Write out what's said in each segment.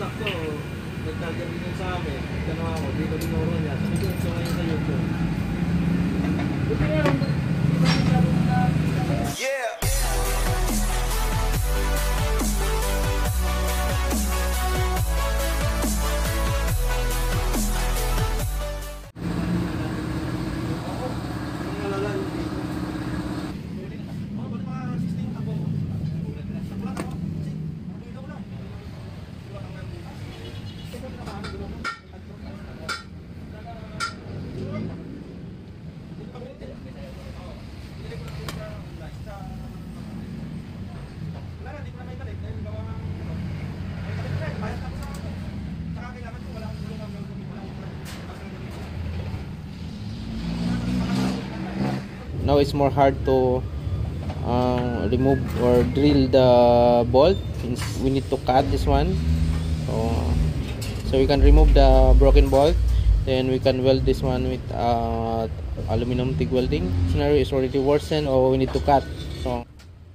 sakto, nagkagaling yun sa amin. Tanong ako, di ko tinuro niya. Sabi ko, so ngayon sa YouTube. Yeah! Now it's more hard to remove or drill the bolt. We need to cut this one, so we can remove the broken bolt, then we can weld this one with aluminum TIG welding. Scenario is already worsened, or we need to cut. So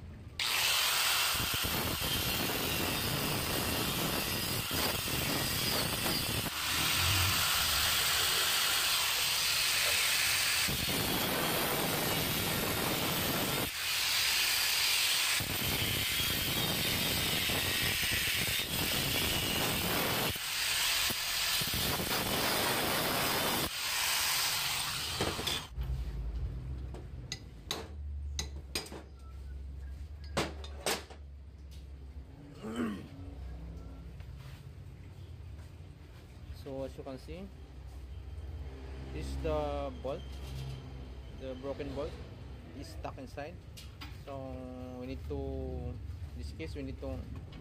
as you can see, this is the bolt, the broken bolt is stuck inside. So we need to, in this case, we need to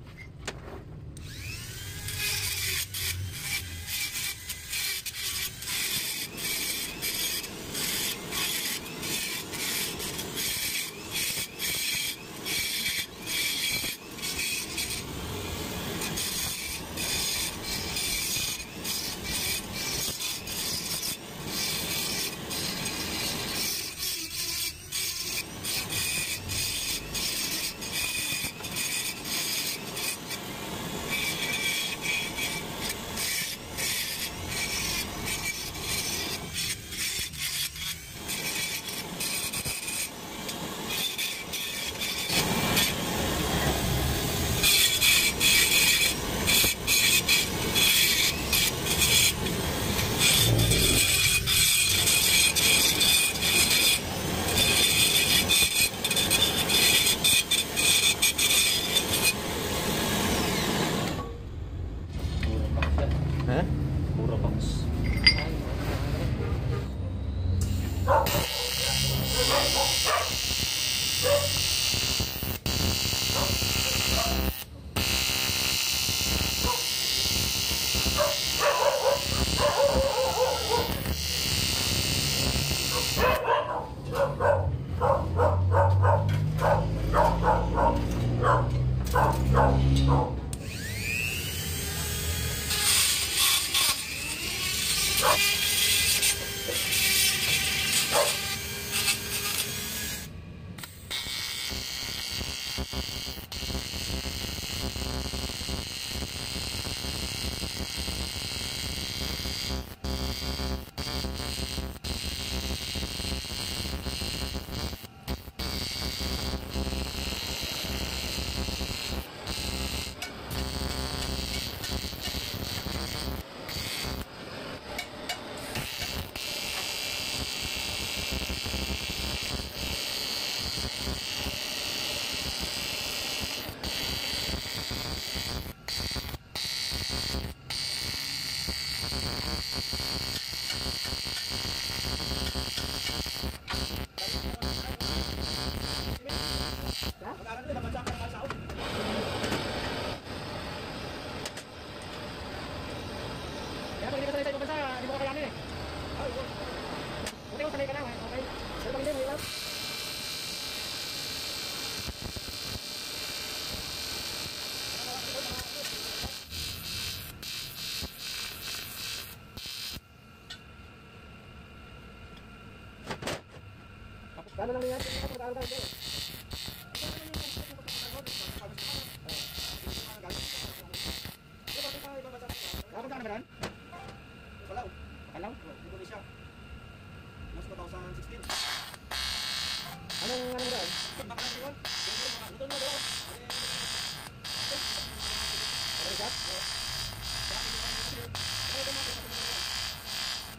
Ano lang yan?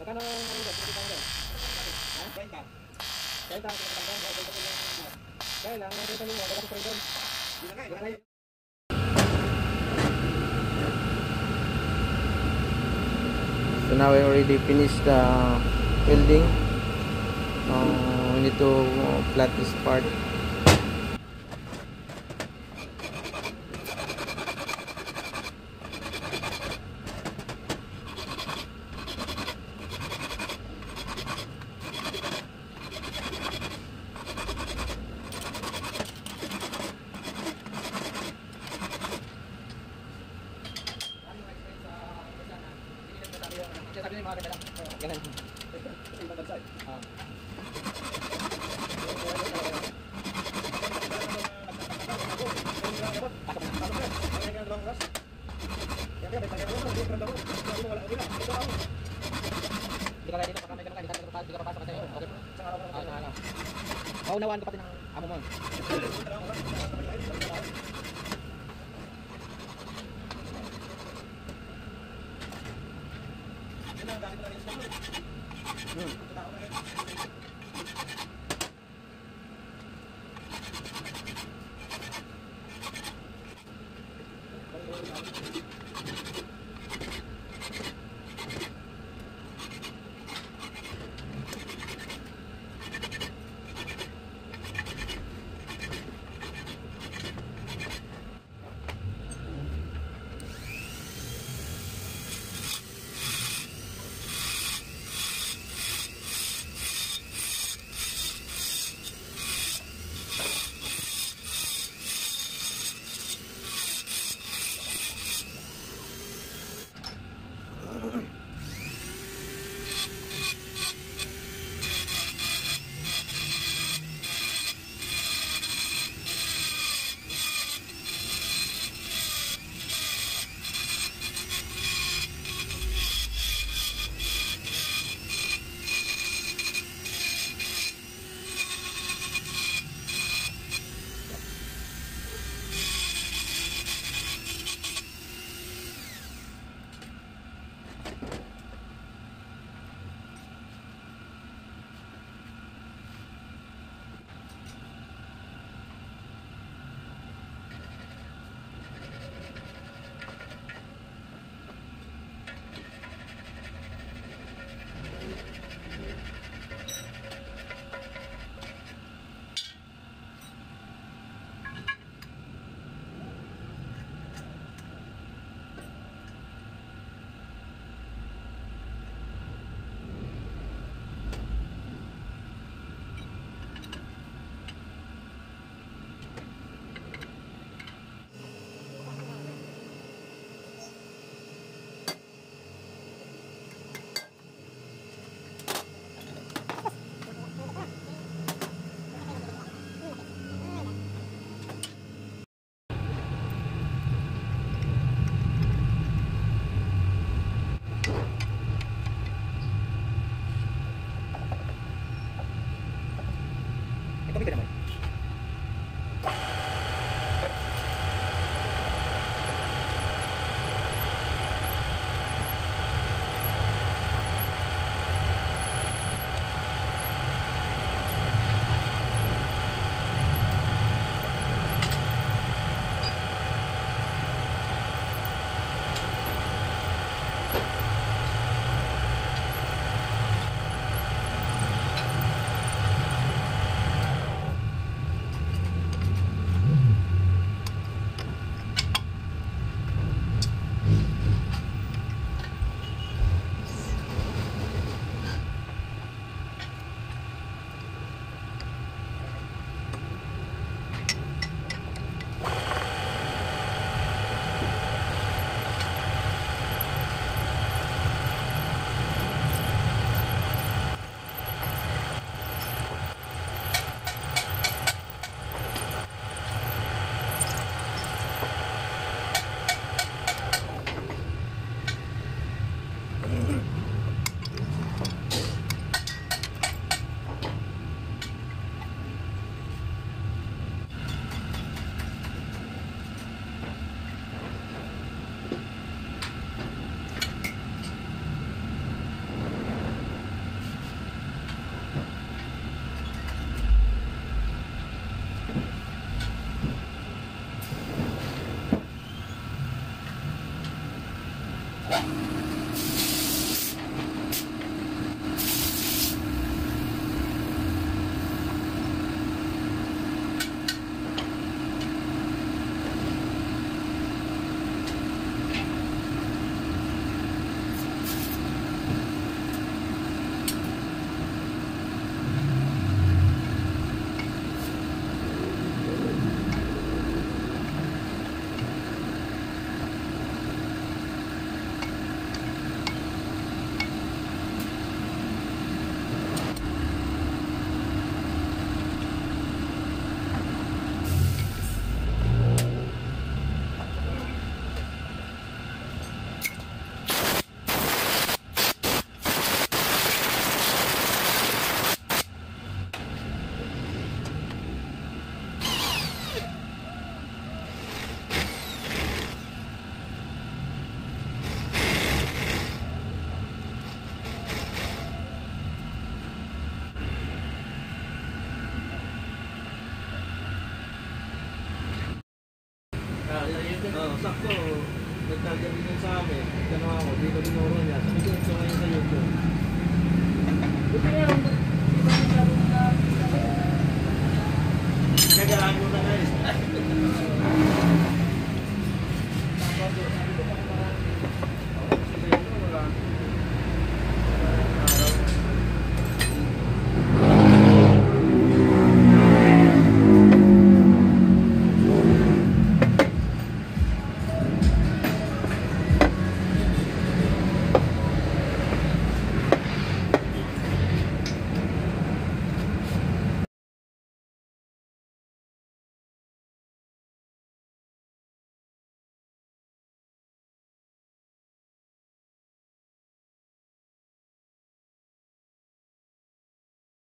Magkano ang mga ha? 30. 30 kaya lang, ang 30 nyo, wala ko doon. Hindi na kayo. So now we already finished the welding. We need to flat this part. Sabi niyo mga ganda lang. Ganun. Ibang bansa eh. Hindi ka kaya dito, baka may ganun ka, hindi ka papasok ka sa'yo. Okay. Isang araw ka lang. Maunawaan ko pati ng amo mo. Oo, sakto. Nagtarget din sa amin. Ganawa ko, dito dinuro niya. Sabi ko, ito ngayon sa YouTube. Buti nga,